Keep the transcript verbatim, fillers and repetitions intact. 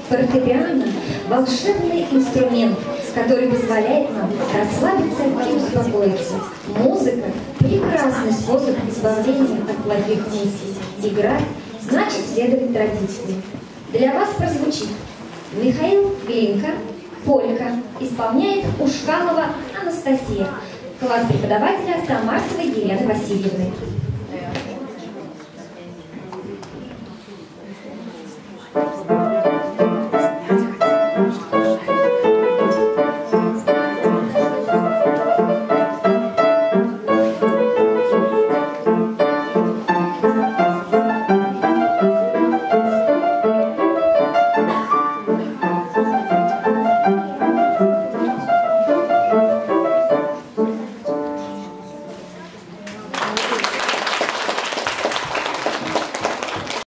Фортепиано – волшебный инструмент, который позволяет нам расслабиться и успокоиться. Музыка – прекрасный способ избавления от плохих мыслей. Играть – значит следовать традициям. Для вас прозвучит Михаил Глинка, «Полька», исполняет Ушкалова Анастасия, класс преподавателя Самарцевой Елены Васильевны. Thank you.